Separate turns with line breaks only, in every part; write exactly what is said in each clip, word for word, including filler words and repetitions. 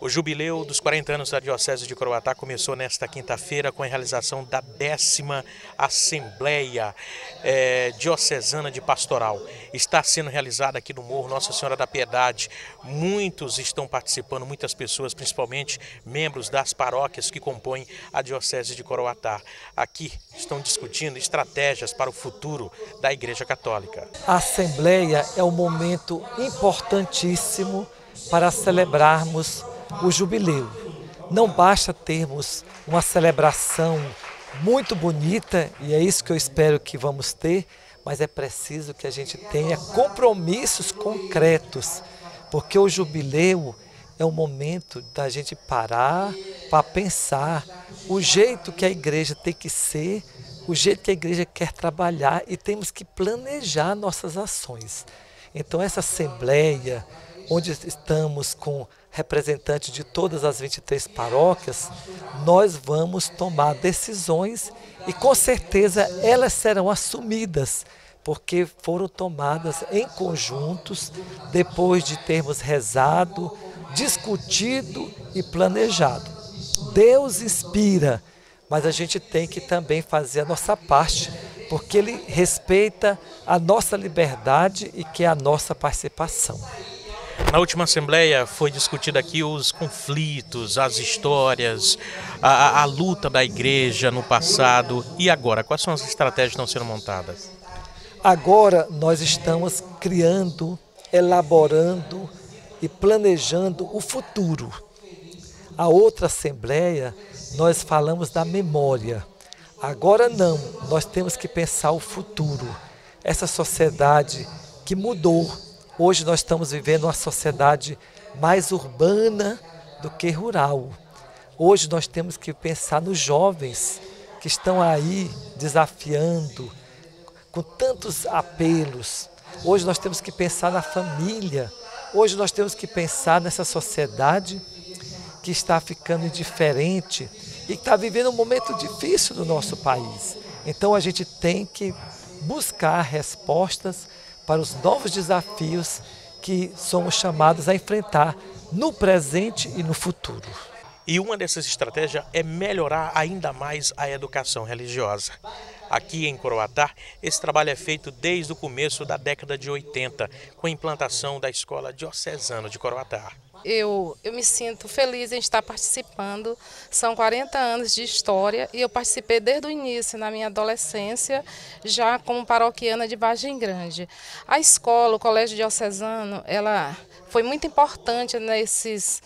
O jubileu dos quarenta anos da Diocese de Coroatá começou nesta quinta-feira com a realização da décima Assembleia é, Diocesana de Pastoral. Está sendo realizada aqui no Morro Nossa Senhora da Piedade. Muitos estão participando, muitas pessoas, principalmente membros das paróquias que compõem a Diocese de Coroatá. Aqui estão discutindo estratégias para o futuro da Igreja Católica.
A Assembleia é um momento importantíssimo para celebrarmos o jubileu. Não basta termos uma celebração muito bonita, e é isso que eu espero que vamos ter, mas é preciso que a gente tenha compromissos concretos, porque o jubileu é um momento da gente parar para pensar o jeito que a igreja tem que ser, o jeito que a igreja quer trabalhar, e temos que planejar nossas ações. Então essa assembleia, onde estamos com representantes de todas as vinte e três paróquias, nós vamos tomar decisões e com certeza elas serão assumidas, porque foram tomadas em conjuntos, depois de termos rezado, discutido e planejado. Deus inspira, mas a gente tem que também fazer a nossa parte, porque Ele respeita a nossa liberdade e quer a nossa participação.
Na última Assembleia foi discutida aqui os conflitos, as histórias, a, a luta da igreja no passado. E agora, quais são as estratégias que estão sendo montadas?
Agora nós estamos criando, elaborando e planejando o futuro. A outra Assembleia, nós falamos da memória. Agora não, nós temos que pensar o futuro. Essa sociedade que mudou. Hoje nós estamos vivendo uma sociedade mais urbana do que rural. Hoje nós temos que pensar nos jovens que estão aí desafiando, com tantos apelos. Hoje nós temos que pensar na família. Hoje nós temos que pensar nessa sociedade que está ficando indiferente e que está vivendo um momento difícil no nosso país. Então a gente tem que buscar respostas para os novos desafios que somos chamados a enfrentar no presente e no futuro.
E uma dessas estratégias é melhorar ainda mais a educação religiosa. Aqui em Coroatá, esse trabalho é feito desde o começo da década de oitenta, com a implantação da Escola Diocesana de Coroatá.
Eu, eu me sinto feliz em estar participando. São quarenta anos de história e eu participei desde o início, na minha adolescência, já como paroquiana de Vargem Grande. A escola, o Colégio Diocesano, ela foi muito importante nesses,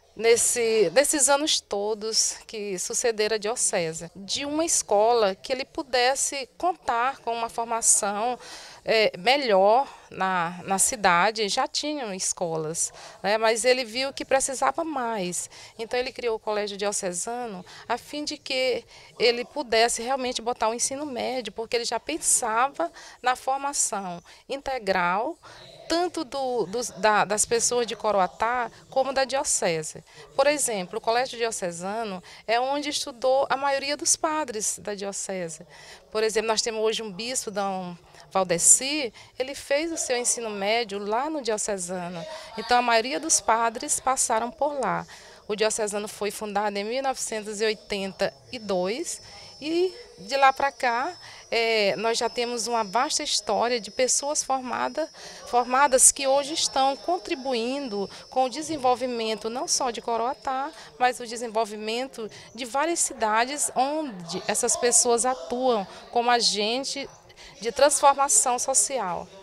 nesse, nesses anos todos que sucederam a diocese. De uma escola que ele pudesse contar com uma formação É, melhor na, na cidade. Já tinham escolas, né, mas ele viu que precisava mais. Então ele criou o Colégio Diocesano a fim de que ele pudesse realmente botar o ensino médio, porque ele já pensava na formação integral, tanto do, do, da, das pessoas de Coroatá como da diocese. Por exemplo, o Colégio Diocesano é onde estudou a maioria dos padres da diocese. Por exemplo, nós temos hoje um bispo, Dom Valdeci, ele fez o seu ensino médio lá no Diocesano. Então a maioria dos padres passaram por lá. O Diocesano foi fundado em mil novecentos e oitenta e dois e de lá para cá é, nós já temos uma vasta história de pessoas formadas, formadas que hoje estão contribuindo com o desenvolvimento não só de Coroatá, mas o desenvolvimento de várias cidades onde essas pessoas atuam como agente de transformação social.